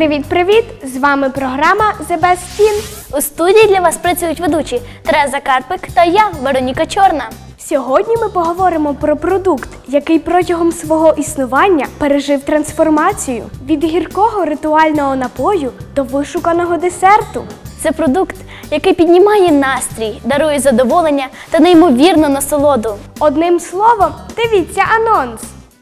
Привіт-привіт! З вами програма The Best Teen. У студії для вас працюють ведучі Тереза Карпик та я, Вероніка Чорна. Сьогодні ми поговоримо про продукт, який протягом свого існування пережив трансформацію від гіркого ритуального напою до вишуканого десерту. Це продукт, який піднімає настрій, дарує задоволення та неймовірну насолоду. Одним словом, дивіться анонс.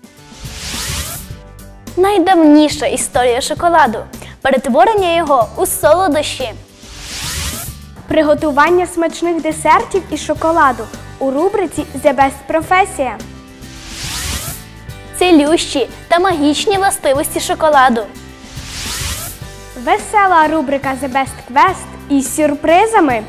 Найдавніша історія шоколаду. Перетворення його у солодощі. Приготування смачних десертів із шоколаду у рубриці The Best професія. Цілющі та магічні властивості шоколаду. Весела рубрика The Best Quest із сюрпризами.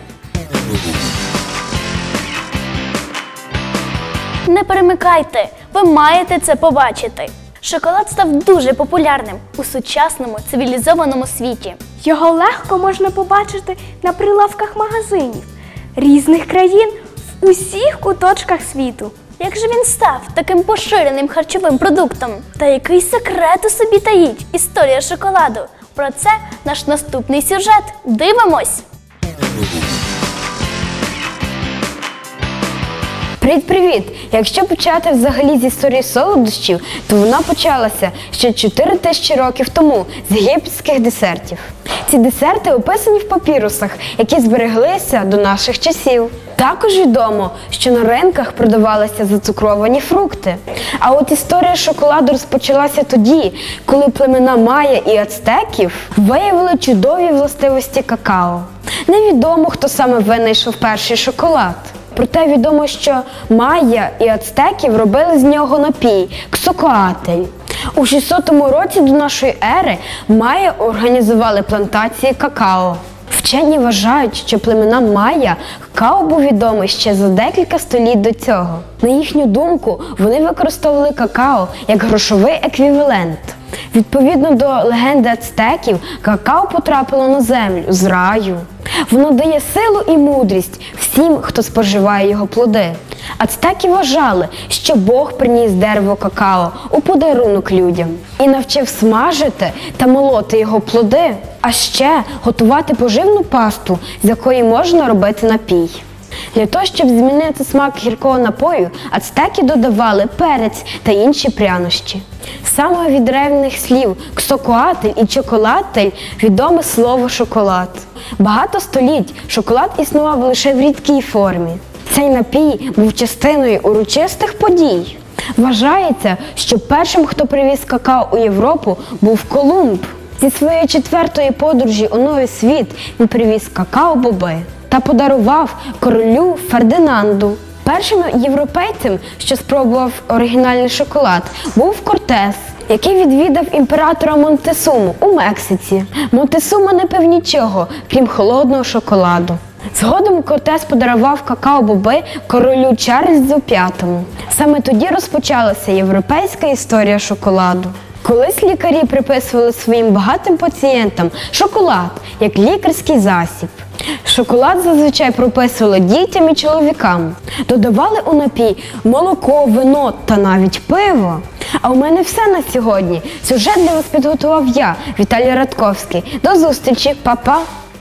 Не перемикайте, ви маєте це побачити. Шоколад став дуже популярним у сучасному цивілізованому світі. Його легко можна побачити на прилавках магазинів різних країн в усіх куточках світу. Як же він став таким поширеним харчовим продуктом? Та який секрет у собі таїть історія шоколаду? Про це наш наступний сюжет. Дивимось! Привіт! Якщо почати взагалі з історії солодощів, то вона почалася ще 4000 років тому з єгипетських десертів. Ці десерти описані в папірусах, які збереглися до наших часів. Також відомо, що на ринках продавалися зацукровані фрукти. А от історія шоколаду розпочалася тоді, коли племена майя і ацтеків виявили чудові властивості какао. Невідомо, хто саме винайшов перший шоколад. Проте відомо, що майя і ацтеків робили з нього напій – ксокоатль. У 600 році до нашої ери майя організували плантації какао. Вчені вважають, що племена майя какао був відомий ще за декілька століть до цього. На їхню думку, вони використовували какао як грошовий еквівалент. Відповідно до легенди ацтеків, какао потрапило на землю з раю. Воно дає силу і мудрість всім, хто споживає його плоди. Ацтеки вважали, що Бог приніс дерево какао у подарунок людям і навчив смажити та молоти його плоди, а ще готувати поживну пасту, з якої можна робити напій. Для того, щоб змінити смак гіркого напою, ацтеки додавали перець та інші прянощі. Саме від древніх слів «ксокоатль» і «чоколатль» відоме слово «шоколад». Багато століть шоколад існував лише в рідкій формі. Цей напій був частиною урочистих подій. Вважається, що першим, хто привіз какао у Європу, був Колумб. Зі своєї 4-ї подорожі у Новий світ він привіз какао-боби та подарував королю Фердинанду. Першим європейцем, що спробував оригінальний шоколад, був Кортес, який відвідав імператора Монтесуму у Мексиці. Монтесума не пив нічого, крім холодного шоколаду. Згодом Кортес подарував какао-боби королю Чарльзу V. Саме тоді розпочалася європейська історія шоколаду. Колись лікарі приписували своїм багатим пацієнтам шоколад як лікарський засіб. Шоколад зазвичай прописували дітям і чоловікам. Додавали у напій молоко, вино та навіть пиво. А у мене все на сьогодні. Сюжет для вас підготував я, Віталій Радковський. До зустрічі, па-па!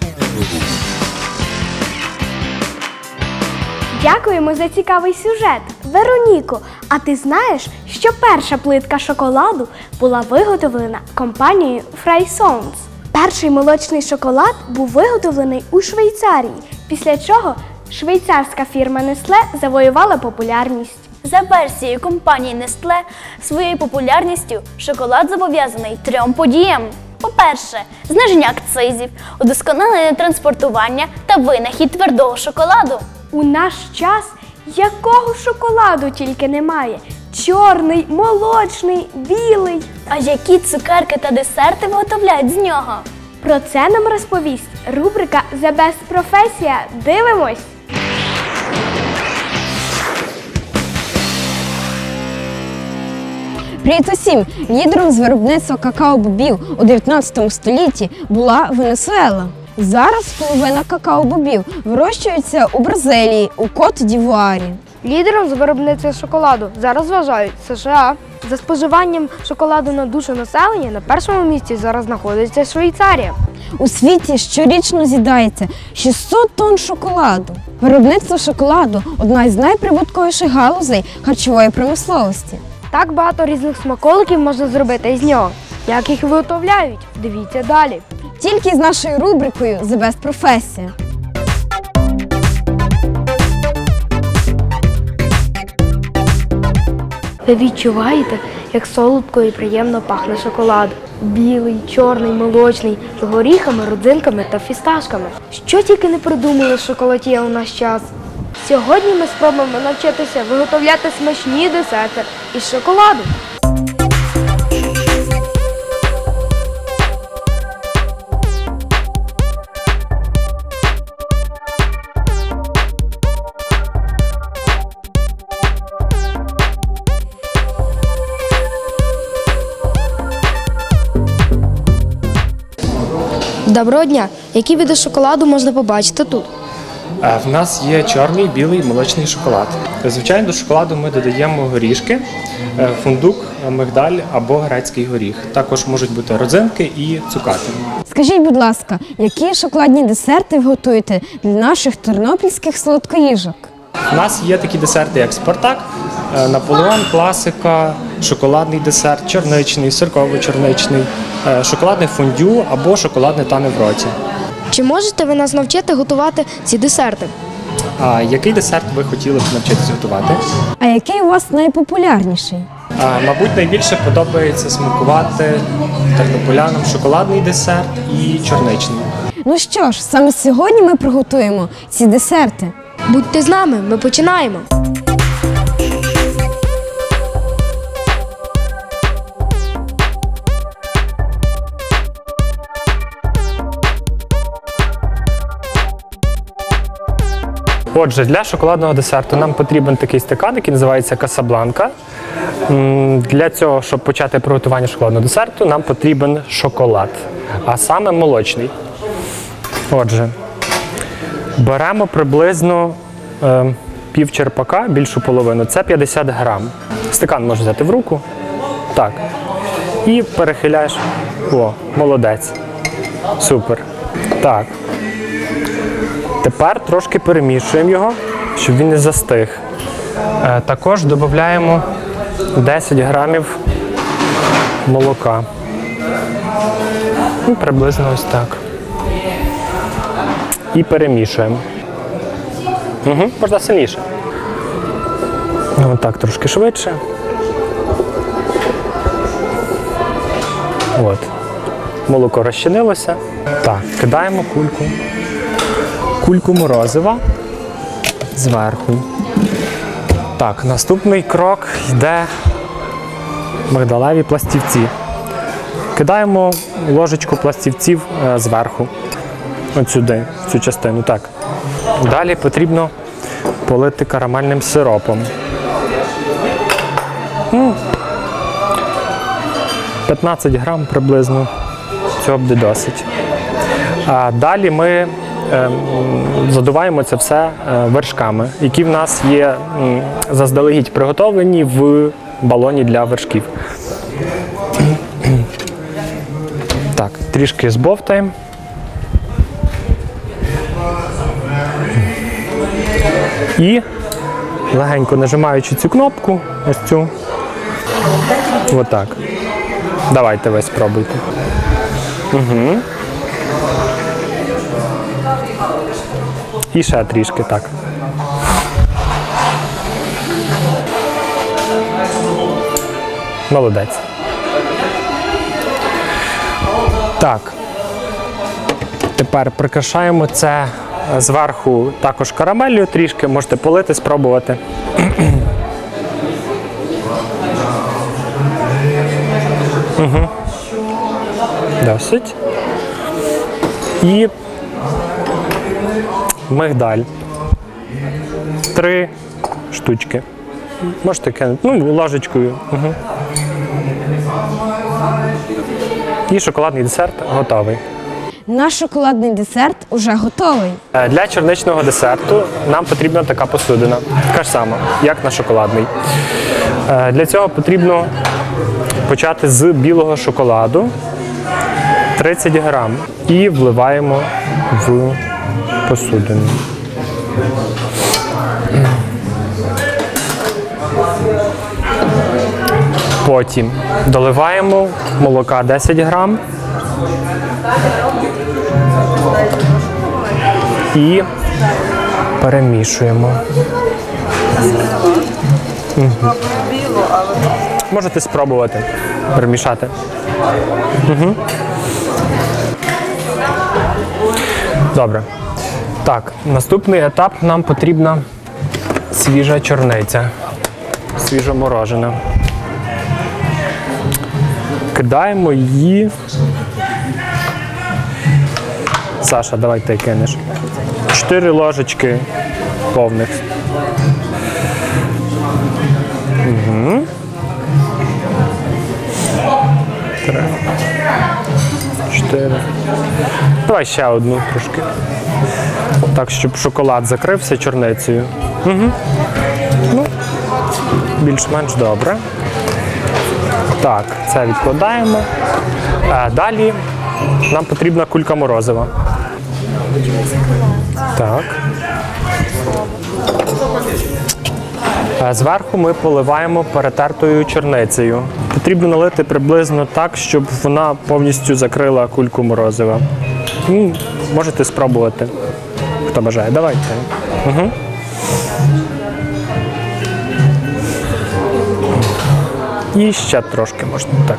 Дякуємо за цікавий сюжет. Вероніко, а ти знаєш, що перша плитка шоколаду була виготовлена компанією Frey-Sons? Перший молочний шоколад був виготовлений у Швейцарії, після чого швейцарська фірма Nestlé завоювала популярність. За версією компанії Nestlé, своєю популярністю шоколад зобов'язаний 3 подіям. По-перше, зниження акцизів, удосконалення транспортування та винахід твердого шоколаду. У наш час якого шоколаду тільки немає. Чорний, молочний, білий. А які цукерки та десерти виготовляють з нього? Про це нам розповість рубрика The Best професія. Дивимось! Привіт усім! Лідером з виробництва какао-бобів у 19 столітті була Венесуела. Зараз половина какао-бобів вирощується у Бразилії, у Кот-д'Івуарі. Лідером з виробництва шоколаду зараз вважають США. За споживанням шоколаду на душу населення на першому місці зараз знаходиться Швейцарія. У світі щорічно з'їдається 600 тонн шоколаду. Виробництво шоколаду – одна із найприбутковіших галузей харчової промисловості. Так багато різних смаколиків можна зробити із нього. Як їх виготовляють? Дивіться далі. Тільки з нашою рубрикою «The Best Професія». Ви відчуваєте, як солодко і приємно пахне шоколад. Білий, чорний, молочний, з горіхами, родзинками та фісташками. Що тільки не придумали шоколад'є у наш час. Сьогодні ми спробуємо навчитися виготовляти смачні десерти із шоколаду. Доброго дня! Які види шоколаду можна побачити тут? В нас є чорний, білий, молочний шоколад. Звичайно, до шоколаду ми додаємо горішки, фундук, мигдаль або грецький горіх. Також можуть бути родзинки і цукати. Скажіть, будь ласка, які шоколадні десерти ви готуєте для наших тернопільських солодкоїжок? У нас є такі десерти, як Спартак, Наполеон, класика, шоколадний десерт, чорничний, сирково-чорничний, шоколадне фондю або шоколадне тане в роті. Чи можете ви нас навчити готувати ці десерти? А який десерт ви хотіли б навчитися готувати? А який у вас найпопулярніший? Мабуть, найбільше подобається смакувати тернополянам шоколадний десерт і чорничний. Ну що ж, саме сьогодні ми приготуємо ці десерти. Будьте з нами, ми починаємо! Отже, для шоколадного десерту нам потрібен такий стакан, який називається Касабланка. Для цього, щоб почати приготування шоколадного десерту, нам потрібен шоколад, а саме молочний. Отже, беремо приблизно пів черпака, більшу половину, це 50 грам. Стакан можна взяти в руку, так, і перехиляєш. О, молодець, супер. Так. Тепер трошки перемішуємо його, щоб він не застиг. Також додаємо 10 грамів молока. Приблизно ось так. І перемішуємо. Можна сильніше. Ось так, трошки швидше. От. Молоко розчинилося. Так, кидаємо кульку морозива зверху. Так, наступний крок йде мигдалеві пластівці. Кидаємо ложечку пластівців зверху, от сюди, в цю частину. Так. Далі потрібно полити карамельним сиропом. 15 грам приблизно, цього буде досить. А далі ми задуваємо це все вершками, які в нас є заздалегідь приготовлені в балоні для вершків. Так, трішки збовтаємо. І легенько нажимаючи цю кнопку, ось цю, отак. Давайте ви спробуйте. Угу. І ще трішки, так. Молодець. Так. Тепер прикрашаємо це зверху також карамеллю трішки. Можете полити, спробувати. Угу. Досить. І мигдаль. 3 штучки. Можете кинути, ложечкою. Угу. І шоколадний десерт готовий. наш шоколадний десерт уже готовий. Для чорничного десерту нам потрібна така посудина, така ж сама, як на шоколадний. Для цього потрібно почати з білого шоколаду 30 грам і вливаємо в посудину. Потім доливаємо молока 10 грам і перемішуємо. Можете спробувати перемішати. Добре. Так, наступний етап нам потрібна свіжа чорниця, свіжоморожена. Кидаємо її. Саша, давай ти кинеш. 4 ложечки повних. 3, 4. Давай ще одну трошки. Так, щоб шоколад закрився чорницею. Ну, більш-менш добре. Так, це відкладаємо. Далі нам потрібна кулька морозива. Так. Зверху ми поливаємо перетертою чорницею. Потрібно налити приблизно так, щоб вона повністю закрила кульку морозива. Можете спробувати, хто бажає. Давайте. І ще трошки можна так.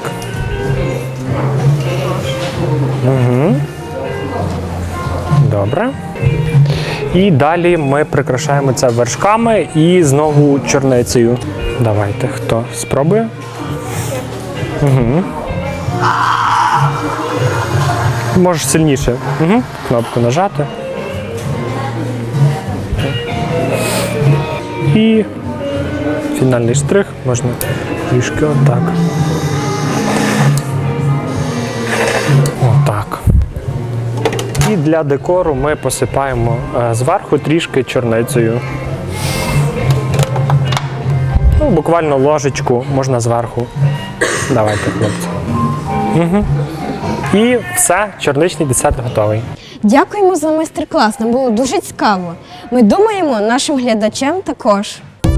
Добре. І далі ми прикрашаємо це вершками і знову чорницею. Давайте, хто спробує? Можеш сильніше кнопку нажати. І фінальний штрих можна трішки отак. Отак. І для декору ми посипаємо зверху трішки чорницею. Ну, буквально ложечку можна зверху. Давайте, хлопці. І все, чорничний десерт готовий. Дякуємо за майстер-клас, нам було дуже цікаво. Ми думаємо, нашим глядачам також.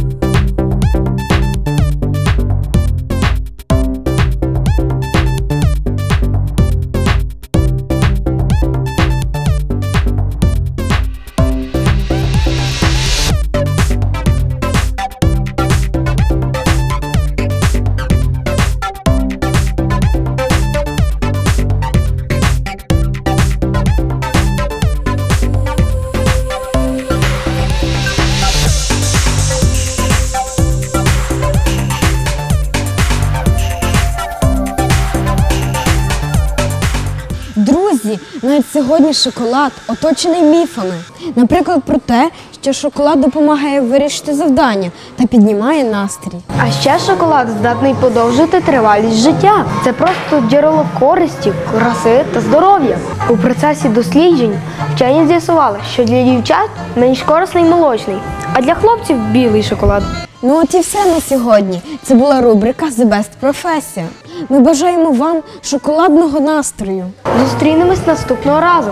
Друзі, навіть сьогодні шоколад оточений міфами. Наприклад, про те, що шоколад допомагає вирішити завдання та піднімає настрій. А ще шоколад здатний подовжити тривалість життя. Це просто джерело користі, краси та здоров'я. У процесі досліджень вчені з'ясували, що для дівчат менш корисний молочний, а для хлопців білий шоколад. Ну от і все на сьогодні. Це була рубрика «The Best Profession». Ми бажаємо вам шоколадного настрою. Зустрінемось наступного разу.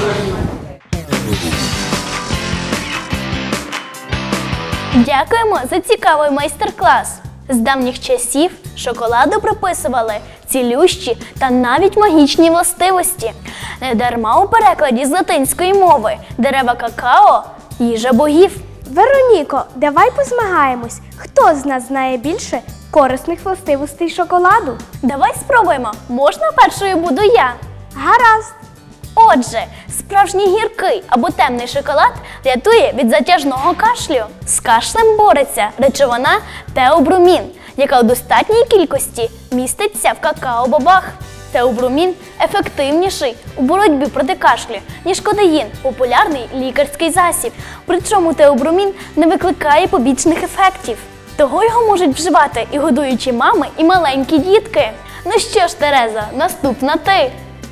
Дякуємо за цікавий майстер-клас. З давніх часів шоколаду приписували цілющі та навіть магічні властивості. Недарма у перекладі з латинської мови дерева какао – їжа богів. Вероніко, давай позмагаємось. Хто з нас знає більше корисних властивостей шоколаду? Давай спробуємо. Можна першою буду я? Гаразд. Отже, справжній гіркий або темний шоколад рятує від затяжного кашлю. З кашлем бореться речовина теобрумін, яка у достатній кількості міститься в какао-бобах. Теобрумін ефективніший у боротьбі проти кашлю, ніж кодеїн – популярний лікарський засіб. Причому теобрумін не викликає побічних ефектів. Того його можуть вживати і годуючі мами, і маленькі дітки. Ну що ж, Тереза, наступна ти.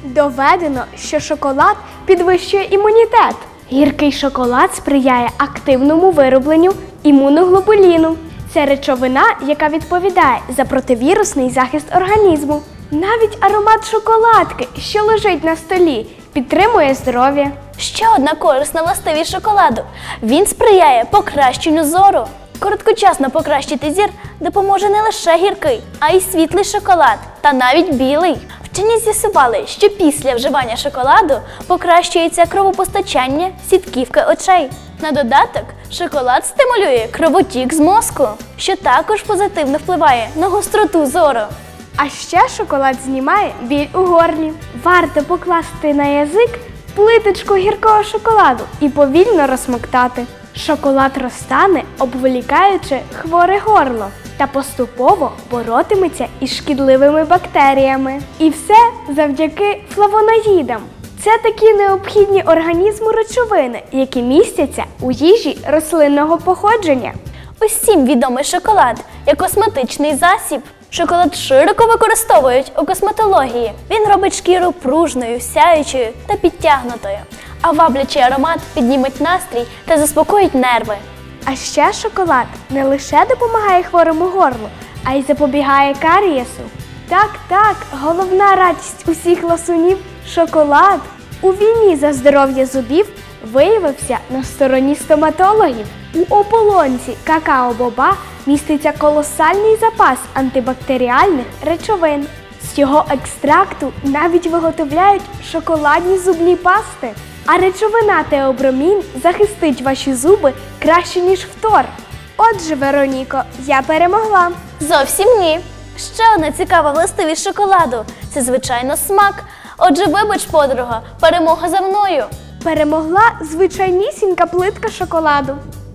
Доведено, що шоколад підвищує імунітет. Гіркий шоколад сприяє активному виробленню імуноглобуліну. Це речовина, яка відповідає за противірусний захист організму. Навіть аромат шоколадки, що лежить на столі, підтримує здоров'я. Ще одна корисна властивість шоколаду. Він сприяє покращенню зору. Короткочасно покращити зір допоможе не лише гіркий, а й світлий шоколад, та навіть білий. Вчені з'ясували, що після вживання шоколаду покращується кровопостачання сітківки очей. На додаток, шоколад стимулює кровотік з мозку, що також позитивно впливає на гостроту зору. А ще шоколад знімає біль у горлі. Варто покласти на язик плиточку гіркого шоколаду і повільно розсмоктати. Шоколад розтане, обволікаючи хворе горло, та поступово боротиметься із шкідливими бактеріями. І все завдяки флавоноїдам. Це такі необхідні організму речовини, які містяться у їжі рослинного походження. Усім відомий шоколад як косметичний засіб. Шоколад широко використовують у косметології. Він робить шкіру пружною, сяючою та підтягнутою. А ваблячий аромат підніметь настрій та заспокоїть нерви. А ще шоколад не лише допомагає хворому горлу, а й запобігає карієсу. Так, головна радість усіх ласунів – шоколад. У війні за здоров'я зубів виявився на стороні стоматологів. У ополонці какао-боба міститься колосальний запас антибактеріальних речовин. З його екстракту навіть виготовляють шоколадні зубні пасти. А речовина теобромін захистить ваші зуби краще, ніж фтор. Отже, Вероніко, я перемогла. Зовсім ні. Ще одна цікава властивість шоколаду – це, звичайно, смак. Отже, вибач, подруга, перемога за мною. Перемогла звичайнісінька плитка шоколаду.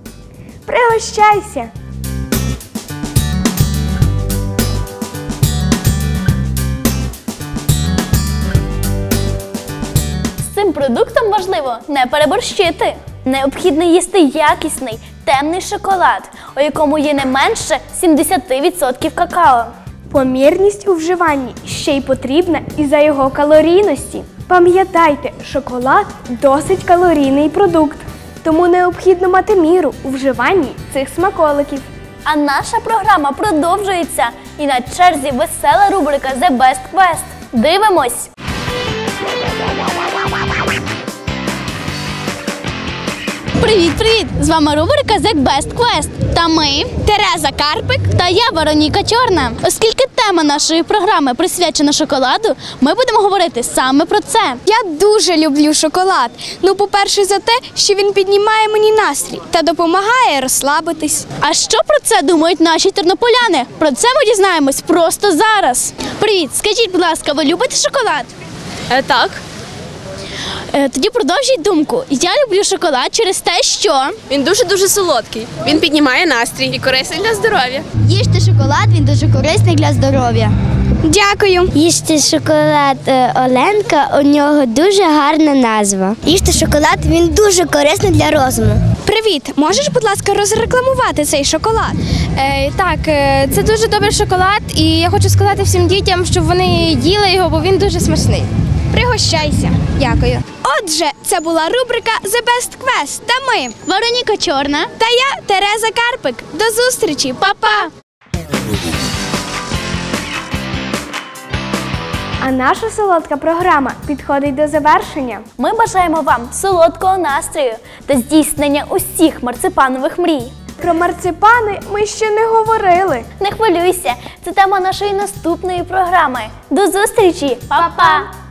Пригощайся! З цим продуктом важливо не переборщити. Необхідно їсти якісний, темний шоколад, у якому є не менше 70% какао. Помірність у вживанні ще й потрібна із-за його калорійності. Пам'ятайте, шоколад – досить калорійний продукт, тому необхідно мати міру у вживанні цих смаколиків. А наша програма продовжується. І на черзі весела рубрика The Best Quest. Дивимось! Привіт! З вами рубрика The Best Quest. Та ми Тереза Карпик та я Вероніка Чорна. Оскільки тема нашої програми присвячена шоколаду, ми будемо говорити саме про це. Я дуже люблю шоколад. Ну, по-перше, за те, що він піднімає мені настрій та допомагає розслабитись. А що про це думають наші тернополяни? Про це ми дізнаємось просто зараз. Привіт, скажіть, будь ласка, ви любите шоколад? Так, Тоді продовжіть думку. Я люблю шоколад через те, що... він дуже-дуже солодкий. Він піднімає настрій і корисний для здоров'я. Їжте шоколад, він дуже корисний для здоров'я. Дякую. Їжте шоколад Оленка, у нього дуже гарна назва. Їжте шоколад, він дуже корисний для розуму. Привіт. Можеш, будь ласка, розрекламувати цей шоколад? Так, це дуже добрий шоколад, і я хочу сказати всім дітям, щоб вони їли його, бо він дуже смачний. Пригощайся. Дякую. Отже, це була рубрика The Best Quest. Та ми, Вероніка Чорна. та я, Тереза Карпик. До зустрічі. Па-па. А наша солодка програма підходить до завершення. Ми бажаємо вам солодкого настрою та здійснення усіх марципанових мрій. Про марципани ми ще не говорили. Не хвилюйся, це тема нашої наступної програми. До зустрічі! Па-па!